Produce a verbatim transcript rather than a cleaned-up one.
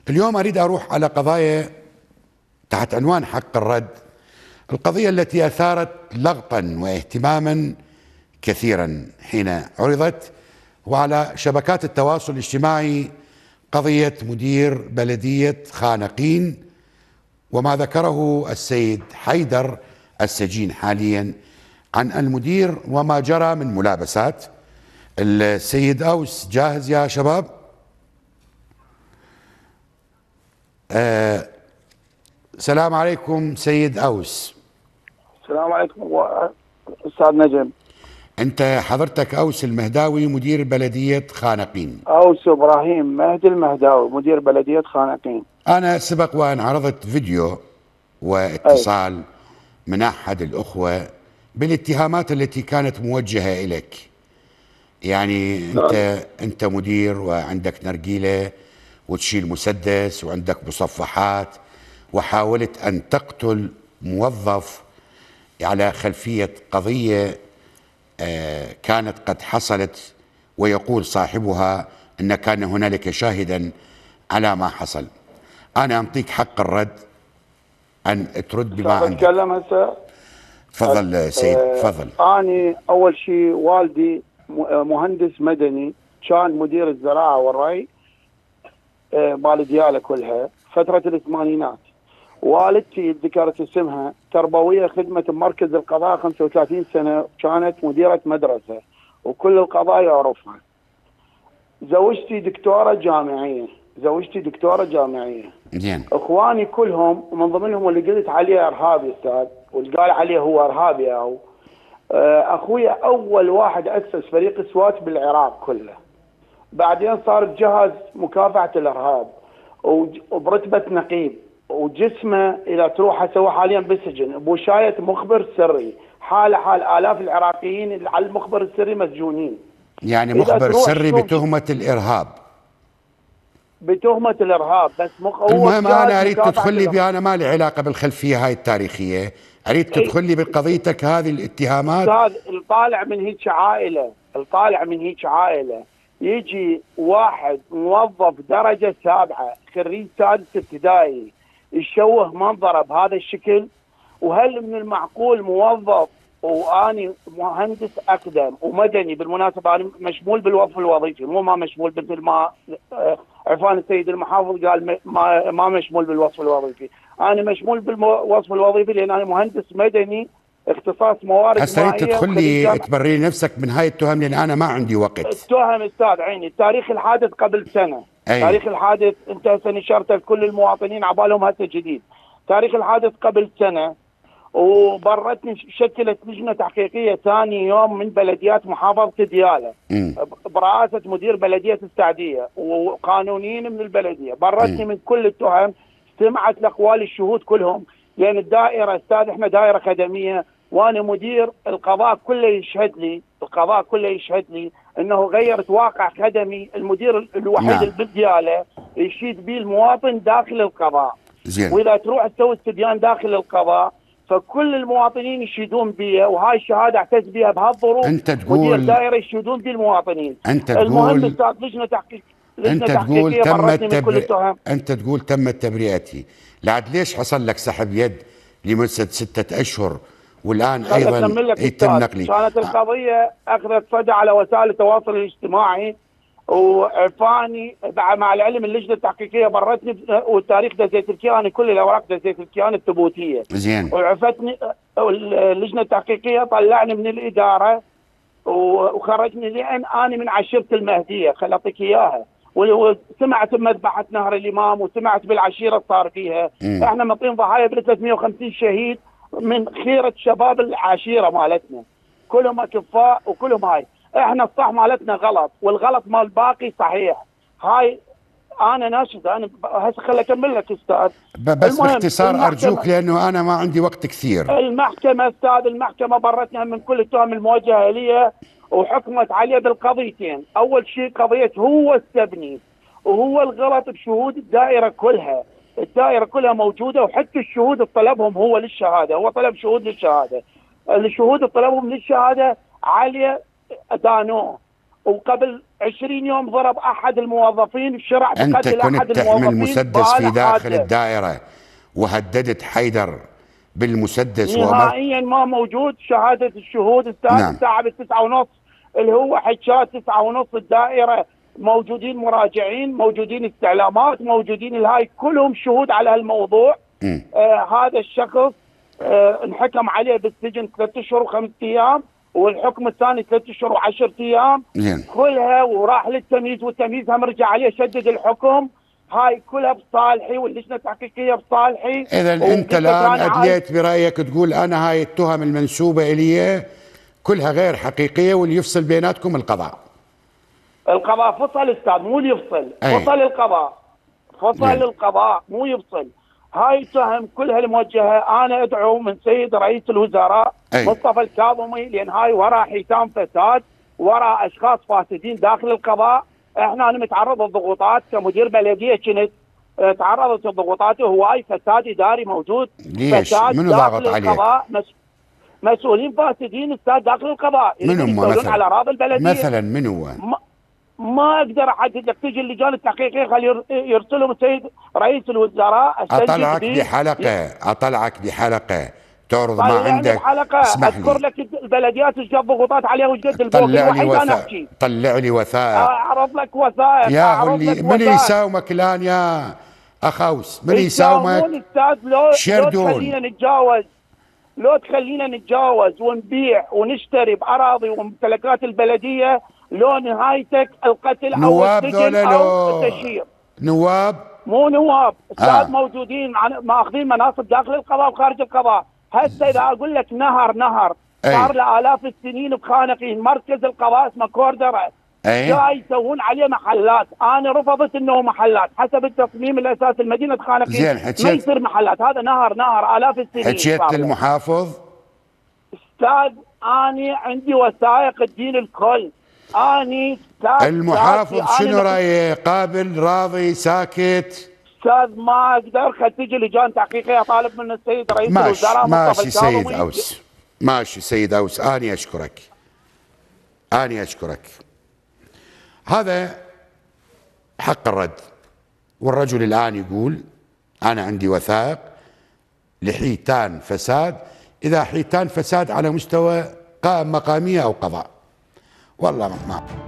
اليوم أريد أروح على قضايا تحت عنوان حق الرد، القضية التي أثارت لغطا واهتماما كثيرا حين عرضت، وعلى شبكات التواصل الاجتماعي قضية مدير بلدية خانقين وما ذكره السيد حيدر السجين حاليا عن المدير وما جرى من ملابسات. السيد أوس جاهز يا شباب؟ آه السلام عليكم سيد أوس. السلام عليكم أستاذ نجم. أنت حضرتك أوس المهداوي مدير بلدية خانقين؟ أوس إبراهيم مهدي المهداوي مدير بلدية خانقين. أنا سبق وأن عرضت فيديو واتصال أي. من أحد الأخوة بالاتهامات التي كانت موجهة إليك، يعني أنت أنت مدير وعندك نرجيلة وتشيل مسدس وعندك مصفحات، وحاولت أن تقتل موظف على خلفية قضية كانت قد حصلت، ويقول صاحبها أن كان هنالك شاهدا على ما حصل. أنا أعطيك حق الرد أن ترد بما عندك. أتكلم هسه؟ تفضل سيد تفضل. أنا أول شيء والدي مهندس مدني، كان مدير الزراعة والري مال ديالة كلها فترة الثمانينات. والدتي ذكرت اسمها تربوية خدمة بمركز القضاء خمسة وثلاثين سنة، كانت مديرة مدرسة وكل القضايا يعرفها. زوجتي دكتورة جامعية زوجتي دكتورة جامعية زين. اخواني كلهم من ضمنهم اللي قلت عليه ارهابي استاذ، واللي قال عليه هو ارهابي او اخويا اول واحد اسس فريق سوات بالعراق كله، بعدين صار بجهاز مكافحة الارهاب وبرتبة نقيب، وجسمه الى تروح هسه هو حاليا بالسجن بوشاية مخبر سري، حال حال الاف العراقيين على المخبر السري مسجونين. يعني مخبر سري بتهمة الارهاب بتهمة الارهاب بس مخ... المهم انا اريد تدخل لي بي، انا ما لي علاقة بالخلفية هاي التاريخية، اريد تدخل لي بقضيتك هذه الاتهامات. استاذ الطالع من هيك عائلة الطالع من هيك عائلة يجي واحد موظف درجة سابعة خريج سادس ابتدائي يشوه منظره بهذا الشكل؟ وهل من المعقول موظف، واني مهندس اقدم ومدني بالمناسبه، انا مشمول بالوظف الوظيفي، مو ما مشمول مثل ما عفان السيد المحافظ قال ما ما مشمول بالوظف الوظيفي، انا مشمول بالوظف الوظيفي لان انا مهندس مدني اختصاص موارد مائيه. هسه تدخل لي تبرري نفسك من هاي التهم لان انا ما عندي وقت. التهم استاذ عيني، تاريخ الحادث قبل سنه. أي. تاريخ الحادث انت هسه نشرته لكل المواطنين عبالهم هسه جديد. تاريخ الحادث قبل سنه، وبرتني شكلت لجنه تحقيقيه ثاني يوم من بلديات محافظه دياله برئاسه مدير بلديه السعديه وقانونيين من البلديه، برتني م. من كل التهم، سمعت لاقوال الشهود كلهم، لان الدائره استاذ احنا دائره خدميه، وانا مدير القضاء كله يشهد لي، القضاء كله يشهد لي انه غيرت واقع خدمي، المدير الوحيد نعم. اللي بدياله يشيد به المواطن داخل القضاء. زين. واذا تروح تسوي استبيان داخل القضاء فكل المواطنين يشهدون بي، وهاي الشهاده اعتز بها بهالظروف. انت تقول مدير دائره يشهدون بي المواطنين. انت تقول المهم استاذ لجنه تحقيق انت تقول تمت تبرئ... انت تقول تمت تبرئتي، لعد ليش حصل لك سحب يد لمده ستة اشهر والان ايضا يتم نقلي؟ كانت القضيه اخذت صدى على وسائل التواصل الاجتماعي، وعفاني مع العلم اللجنه التحقيقيه برتني والتاريخ دزيت الكيان، كل الاوراق دزيت الكيان الثبوتيه. زين. وعفتني اللجنه التحقيقيه، طلعني من الاداره وخرجني لان انا من عشيره المهديه، خل اعطيك اياها، وسمعت بمذبحه نهر الامام وسمعت بالعشيره صار فيها. م. احنا مطين ضحايا ب ثلاثمئة وخمسين شهيد من خيره شباب العشيره مالتنا، كلهم اكفاء وكلهم هاي. احنا الصح مالتنا غلط والغلط مال الباقي صحيح. هاي انا ناشد، انا هسه خلي اكمل لك استاذ. بس باختصار ارجوك لانه انا ما عندي وقت كثير. المحكمه استاذ المحكمه برتنا من كل التهم الموجهه لي وحكمت عليه بالقضيتين. اول شيء قضيه هو استبني وهو الغلط بشهود الدائره كلها، الدائره كلها موجوده، وحتى الشهود طلبهم هو للشهاده، هو طلب شهود للشهاده، الشهود طلبهم للشهاده عاليه دانوه، وقبل عشرين يوم ضرب احد الموظفين، شرع انت بقتل احد كنت تحمل الموظفين مسدس في داخل حادث. الدائرة وهددت حيدر بالمسدس وأمرت. نهائيا ما موجود. شهادة الشهود استاذ نعم. الساعة بالتسعة ونص اللي هو حكات تسعة ونص الدائرة، موجودين مراجعين، موجودين استعلامات، موجودين الهاي، كلهم شهود على هالموضوع. آه هذا الشخص آه انحكم عليه بالسجن ثلاثة اشهر وخمس ايام، والحكم الثاني ثلاثة اشهر وعشرة ايام. زين. كلها وراح للتمييز، والتمييز هم رجع عليه شدد الحكم. هاي كلها بصالحي، واللجنه التحقيقيه بصالحي. اذا انت الان ادليت برايك تقول انا هاي التهم المنسوبه الي كلها غير حقيقيه، واللي يفصل بيناتكم القضاء. القضاء فصل استاذ، مو اللي يفصل. أي. فصل القضاء، فصل جل. القضاء مو يفصل. هاي التهم كلها الموجهه، انا ادعو من سيد رئيس الوزراء أي. مصطفى الكاظمي، لان هاي وراء حيتان فساد، وراء اشخاص فاسدين داخل القضاء. احنا انا متعرض للضغوطات كمدير بلديه، كنت تعرضت للضغوطات، وهواي فساد اداري موجود. ليش؟ فساد منو داخل ضاغط عليك؟ القضاء، مس... مسؤولين فاسدين استاذ داخل القضاء منو هم يسولون مثلا؟ على اراضي البلديه. مثلا منو؟ ما, ما اقدر احدد لك، تجي اللجان التحقيقيه خلي يرسلهم السيد رئيس الوزراء. اطلعك بحلقه، اطلعك بحلقه تعرض ما طلعني عندك. بحلقه اذكر لك البلديات ايش قد ضغوطات عليها وايش قد البوق طلع لي الوحيد انا وثائق، احكي. طلع لي وثائق. اعرض لك وثائق، يا اعرض اللي لك من وثائق. يساومك الان يا اخوس؟ من يساومون يساومك؟ استاذ. لو شردون. لو تخلينا نتجاوز، لو تخلينا نتجاوز ونبيع ونشتري باراضي وممتلكات البلديه، لو نهايتك القتل او نواب السجن ذولا او لو التشهير. نواب مو نواب استاذ. آه. موجودين ماخذين مناصب داخل القضاء وخارج القضاء. هسه اذا اقول لك نهر نهر صار له الاف السنين بخانقين، مركز القضاء اسمه كوردرا، جاي يسوون عليه محلات. انا رفضت انه محلات حسب التصميم الاساسي المدينه خانقين، ما يصير محلات. هذا نهر نهر الاف السنين. حكيت للمحافظ؟ استاذ اني عندي وثائق الدين الكل. اني المحافظ شنو رايه؟ قابل، راضي، ساكت؟ استاذ ما اقدر، خل تجي لجان تحقيقيه اطالب من السيد رئيس ماشي الوزراء ماشي سيد الكاظمي. اوس، ماشي سيد اوس، اني اشكرك، اني اشكرك. هذا حق الرد. والرجل الان يقول انا عندي وثائق لحيتان فساد، اذا حيتان فساد على مستوى قائم مقاميه او قضاء، والله ما